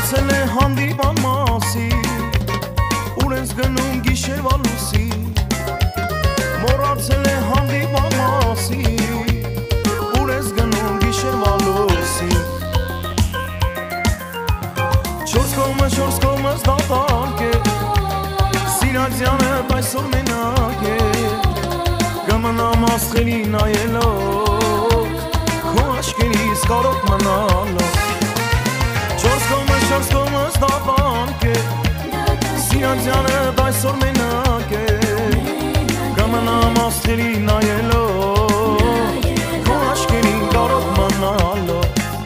Մոռացել է հանդիպան մասի Ուր ես գնում գիշերվա լուսի Մոռացել է հանդիպան մասի Ուր ես գնում գիշերվա լուսի Չորս կողմս դատարկ է Սիրածյանը այսօր մենակ է Կմնամ աստղերի նայելով Քո աչքերից կարոտ մնալով Չորս կողմս դատարկ է Սիրածյանը այսօր մենակ է Կմնամ աստղերի նայելով Քո աչքերին կարոտ մնալով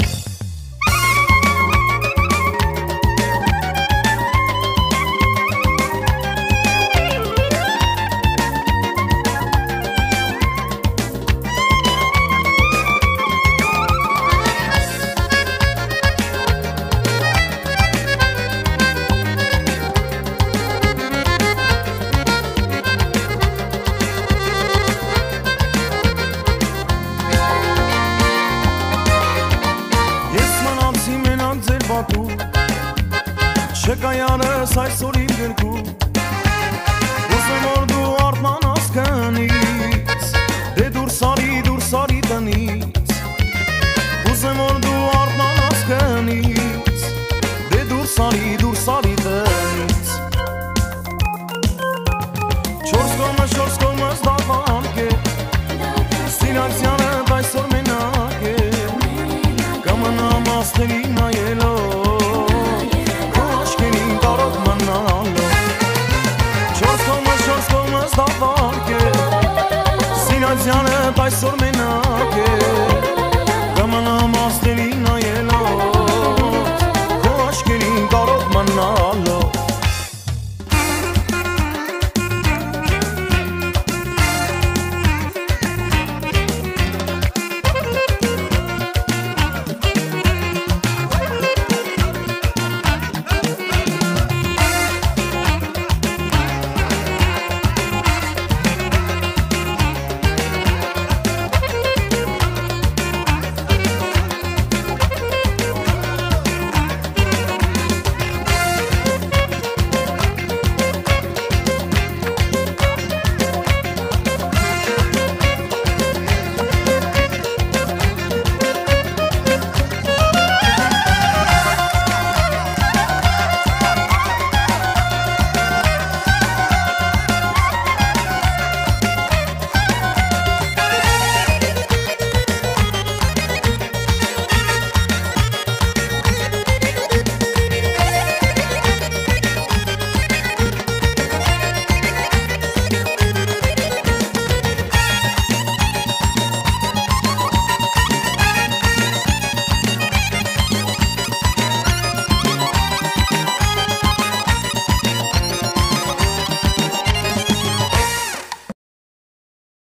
Չկայանս այսօր իմ գրքում Ուզում որ դու արթնանաս քնից Դե դուրս արի տնից Ուզում որ դու արթնանաս քնից Դե դուրս արի տնից Չորս կողմս դատարկ է Սիրածյանը այսօր մենակ է Կմնամ աստղերի նայելով Դատարկ է Սիրածյանը այսօր